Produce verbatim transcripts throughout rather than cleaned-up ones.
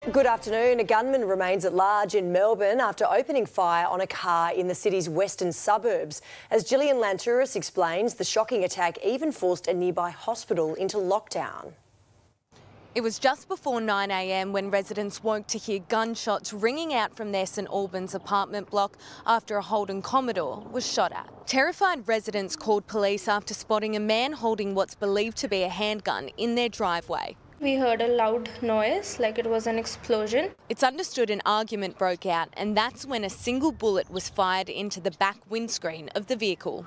Good afternoon. A gunman remains at large in Melbourne after opening fire on a car in the city's western suburbs. As Gillian Lantouris explains, the shocking attack even forced a nearby hospital into lockdown. It was just before nine a m when residents woke to hear gunshots ringing out from their St Albans apartment block after a Holden Commodore was shot at. Terrified residents called police after spotting a man holding what's believed to be a handgun in their driveway. We heard a loud noise, like it was an explosion. It's understood an argument broke out, and that's when a single bullet was fired into the back windscreen of the vehicle.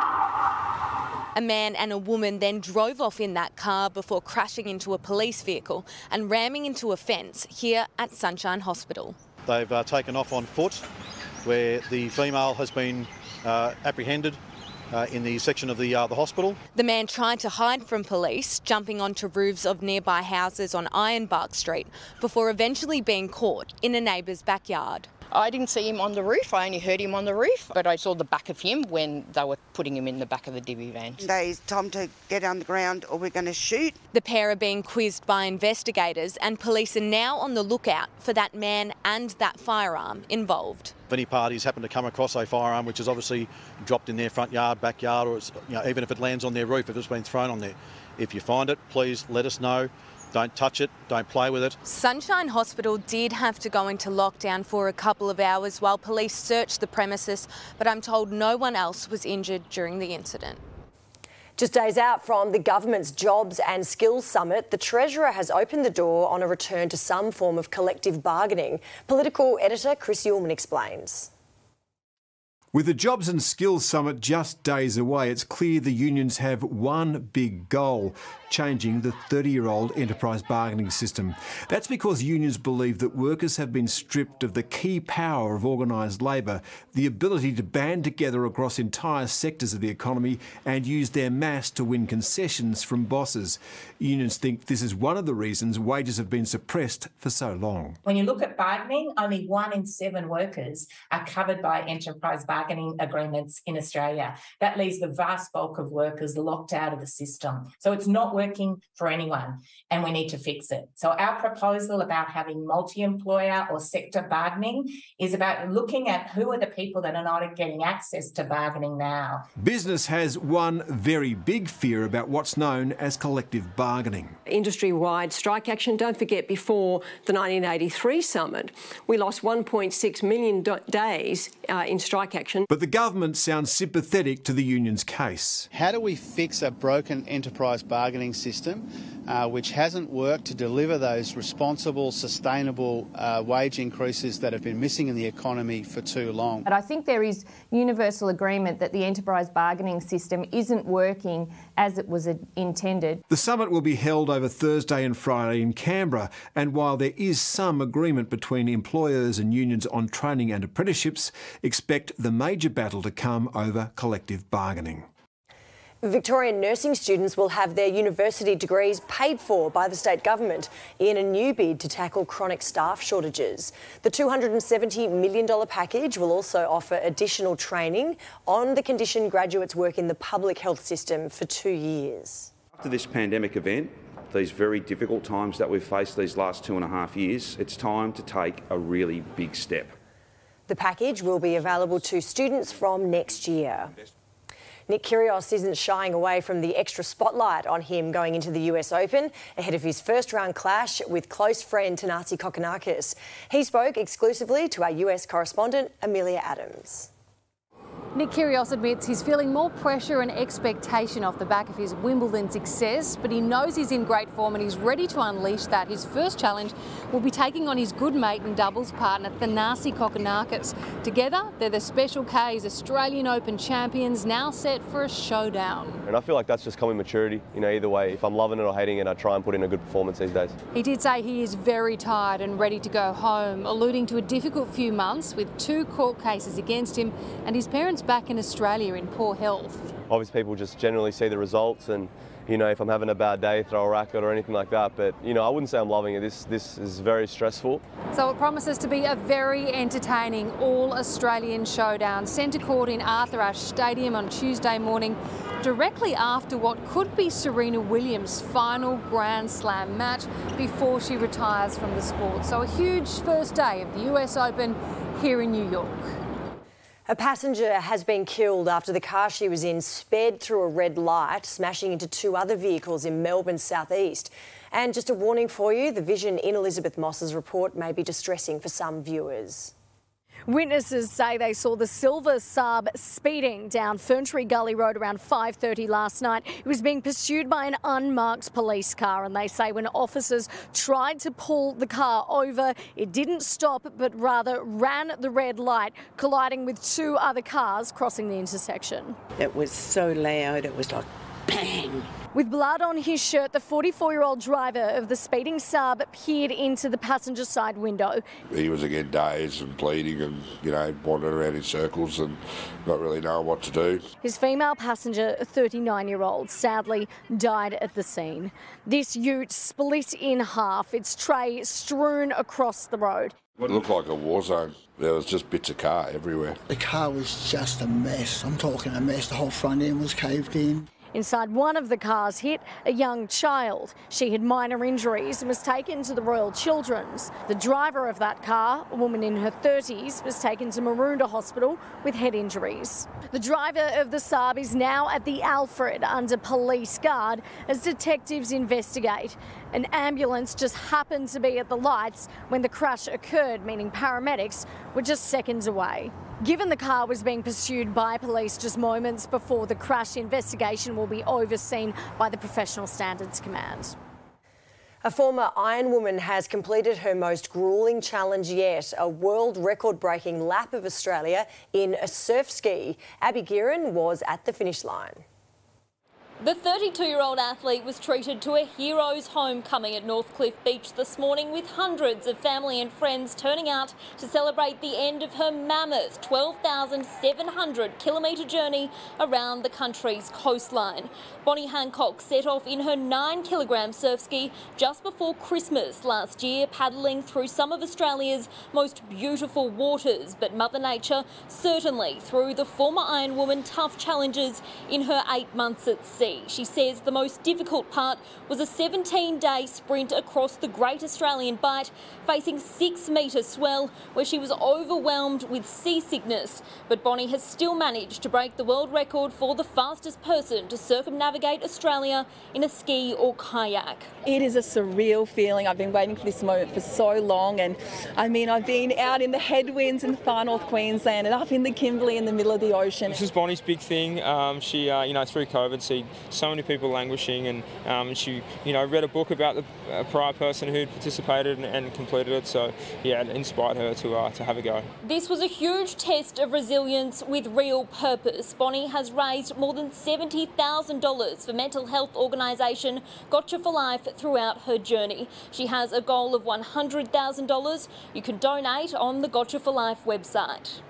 A man and a woman then drove off in that car before crashing into a police vehicle and ramming into a fence here at Sunshine Hospital. They've uh, taken off on foot, where the female has been uh, apprehended Uh, in the section of the, uh, the hospital. The man tried to hide from police, jumping onto roofs of nearby houses on Ironbark Street before eventually being caught in a neighbour's backyard. I didn't see him on the roof, I only heard him on the roof, but I saw the back of him when they were putting him in the back of the divvy van. They told him to get on the ground or we're going to shoot. The pair are being quizzed by investigators, and police are now on the lookout for that man and that firearm involved. If any parties happen to come across a firearm which is obviously dropped in their front yard, backyard, or it's, you know, even if it lands on their roof, if it's been thrown on there, if you find it, please let us know. Don't touch it, don't play with it. Sunshine Hospital did have to go into lockdown for a couple of hours while police searched the premises, but I'm told no one else was injured during the incident. Just days out from the government's Jobs and Skills Summit, the Treasurer has opened the door on a return to some form of collective bargaining. Political editor Chris Ullman explains. With the Jobs and Skills Summit just days away, it's clear the unions have one big goal: changing the thirty-year-old enterprise bargaining system. That's because unions believe that workers have been stripped of the key power of organised labour, the ability to band together across entire sectors of the economy and use their mass to win concessions from bosses. Unions think this is one of the reasons wages have been suppressed for so long. When you look at bargaining, only one in seven workers are covered by enterprise bargaining bargaining agreements in Australia. That leaves the vast bulk of workers locked out of the system. So it's not working for anyone, and we need to fix it. So our proposal about having multi-employer or sector bargaining is about looking at who are the people that are not getting access to bargaining now. Business has one very big fear about what's known as collective bargaining. Industry-wide strike action. Don't forget, before the nineteen eighty-three summit, we lost one point six million days uh, in strike action. But the government sounds sympathetic to the union's case. How do we fix a broken enterprise bargaining system uh, which hasn't worked to deliver those responsible, sustainable uh, wage increases that have been missing in the economy for too long? But I think there is universal agreement that the enterprise bargaining system isn't working as it was intended. The summit will be held over Thursday and Friday in Canberra, and while there is some agreement between employers and unions on training and apprenticeships, expect the major battle to come over collective bargaining. Victorian nursing students will have their university degrees paid for by the state government in a new bid to tackle chronic staff shortages. The two hundred seventy million dollars package will also offer additional training on the condition graduates work in the public health system for two years. After this pandemic event, these very difficult times that we've faced these last two and a half years, it's time to take a really big step. The package will be available to students from next year. Nick Kyrgios isn't shying away from the extra spotlight on him going into the U S Open ahead of his first-round clash with close friend Thanasi Kokkinakis. He spoke exclusively to our U S correspondent Amelia Adams. Nick Kyrgios admits he's feeling more pressure and expectation off the back of his Wimbledon success, but he knows he's in great form and he's ready to unleash that. His first challenge will be taking on his good mate and doubles partner, Thanasi Kokkinakis. Together, they're the Special K's Australian Open champions, now set for a showdown. And I feel like that's just coming maturity. You know, either way, if I'm loving it or hating it, I try and put in a good performance these days. He did say he is very tired and ready to go home, alluding to a difficult few months with two court cases against him and his parents back in Australia in poor health. obviously people just generally see the results and, you know, if I'm having a bad day, throw a racket or anything like that. But, you know, I wouldn't say I'm loving it. This, this is very stressful. So it promises to be a very entertaining all-Australian showdown. Centre court in Arthur Ashe Stadium on Tuesday morning, directly after what could be Serena Williams' final Grand Slam match before she retires from the sport. So a huge first day of the U S Open here in New York. A passenger has been killed after the car she was in sped through a red light, smashing into two other vehicles in Melbourne's southeast. And just a warning for you, the vision in Elizabeth Moss's report may be distressing for some viewers. Witnesses say they saw the silver Saab speeding down Ferntree Gully Road around five thirty last night. It was being pursued by an unmarked police car, and they say when officers tried to pull the car over, it didn't stop but rather ran the red light, colliding with two other cars crossing the intersection. It was so loud, it was like bang. With blood on his shirt, the forty-four-year-old driver of the speeding Saab peered into the passenger side window. He was again dazed and bleeding and, you know, wandering around in circles and not really knowing what to do. His female passenger, a thirty-nine-year-old, sadly died at the scene. This ute split in half, its tray strewn across the road. It looked like a war zone. There was just bits of car everywhere. The car was just a mess. I'm talking a mess. The whole front end was caved in. Inside one of the cars hit a young child. She had minor injuries and was taken to the Royal Children's. The driver of that car, a woman in her thirties, was taken to Maroondah Hospital with head injuries. The driver of the Saab is now at the Alfred under police guard as detectives investigate. An ambulance just happened to be at the lights when the crash occurred, meaning paramedics were just seconds away. Given the car was being pursued by police just moments before the crash, investigation will be overseen by the Professional Standards Command. A former Ironwoman has completed her most gruelling challenge yet, a world record-breaking lap of Australia in a surf ski. Abby Gearin was at the finish line. The thirty-two-year-old athlete was treated to a hero's homecoming at Northcliffe Beach this morning, with hundreds of family and friends turning out to celebrate the end of her mammoth twelve thousand seven hundred kilometre journey around the country's coastline. Bonnie Hancock set off in her nine kilogram surf ski just before Christmas last year, paddling through some of Australia's most beautiful waters, but Mother Nature certainly threw the former Ironwoman tough challenges in her eight months at sea. She says the most difficult part was a seventeen day sprint across the Great Australian Bight, facing six metre swell, where she was overwhelmed with seasickness. But Bonnie has still managed to break the world record for the fastest person to circumnavigate Australia in a ski or kayak. It is a surreal feeling. I've been waiting for this moment for so long, and I mean, I've been out in the headwinds in far north Queensland and up in the Kimberley in the middle of the ocean. This is Bonnie's big thing. Um, she, uh, you know, through COVID, see so many people languishing, and um, she, you know, read a book about the uh, prior person who'd participated and, and completed it. So, yeah, it inspired her to uh, to have a go. This was a huge test of resilience with real purpose. Bonnie has raised more than seventy thousand dollars for mental health organisation Gotcha for Life throughout her journey. She has a goal of one hundred thousand dollars. You can donate on the Gotcha for Life website.